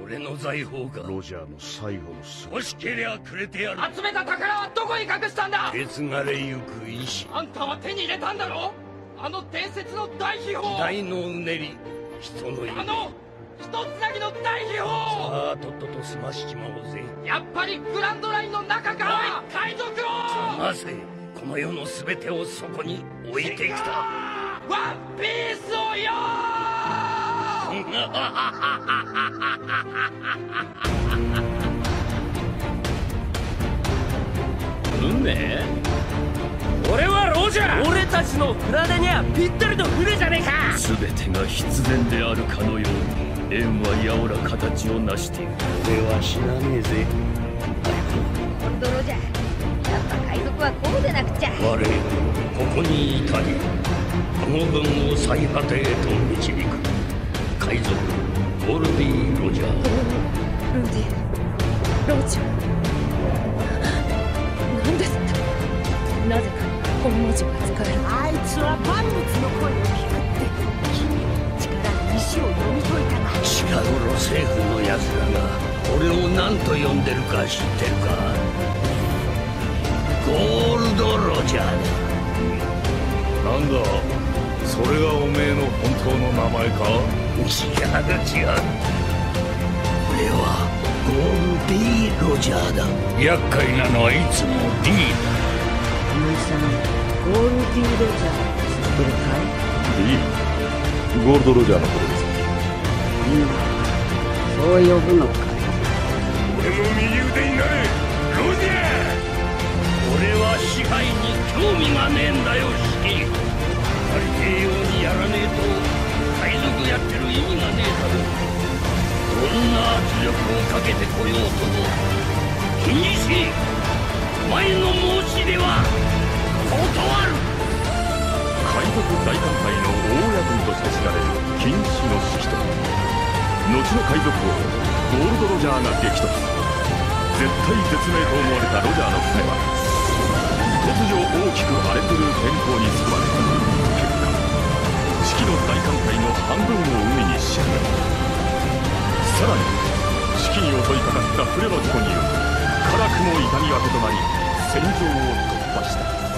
俺の財宝か。 ロジャーの最後の姿。 欲しけりゃくれてやる。 集めた宝はどこに隠したんだ。 受け継がれゆく石。 あんたは手に入れたんだろ。あの伝説の大秘宝。 大のうねり、人の指。 あの一つなぎの大秘宝。 さあとっとと済ましちまおうぜ。 やっぱりグランドラインの中か。おい海賊王。 なぜこの世の全てをそこに置いてきた。 ワンピースをよ運命？俺はロジャー。俺たちのフラデにはぴったりの船じゃねえか。全てが必然であるかのように円はやおら形を成している。 俺は死なねえぜ。 ゴールドロジャー、やっぱ海賊はこうでなくちゃ。 我ここに至りこの分を最果てへと導く海賊ゴルディ・ロジャー。 ロジャー、何ですって。なぜか本文字が使える。 あいつは万物の声を聞くって君力で石を読み解いたな。 近頃政府のやつらが俺を何と呼んでるか知ってるか。ゴールド・ロジャーだ。 なんだ、それがおめえの本当の名前か。 違う。俺はゴールディ・ロジャーだ。厄介なのはいつも D だ。 お前さん、ゴールディ・ロジャー知ってるかい？ D？ ゴールド・ロジャーのことですか。 そう呼ぶのか。 俺の右腕になれロジャー。俺は支配に興味がねえんだよシキ。ありてえようにやらねえと海賊やってる意味がねえだろ。どんな圧力をかけてこようとも気にしお前の申し出は断る。 海賊大艦隊の大親分として知られる金氏の指揮と後の海賊王ゴールド・ロジャーが激突。絶体絶命と思われたロジャーの船は突如大きく荒れ狂う天候に救われ、結果四季の大艦隊の半分を海に沈め、さらに四季に襲いかかった船の事故により辛くも痛み分けとなり戦場を突破した。